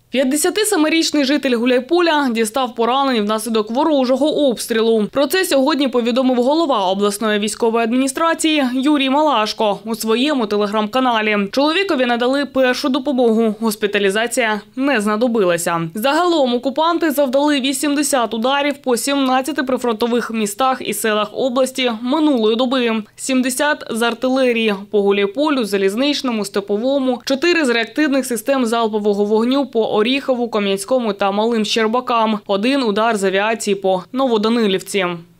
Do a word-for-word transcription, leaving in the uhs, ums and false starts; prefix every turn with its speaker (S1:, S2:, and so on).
S1: п'ятдесятисемирічний житель Гуляйполя дістав поранень внаслідок ворожого обстрілу. Про це сьогодні повідомив голова обласної військової адміністрації Юрій Малашко у своєму телеграм-каналі. Чоловікові надали першу допомогу. Госпіталізація не знадобилася. Загалом окупанти завдали вісімдесят ударів по сімнадцяти прифронтових містах і селах області минулої доби. сімдесят з артилерії по Гуляйполю, Залізничному, Степовому, чотири з реактивних систем залпового вогню по Оріхову, Кам'янському та Малим Щербакам, один удар з авіації по Новоданилівці.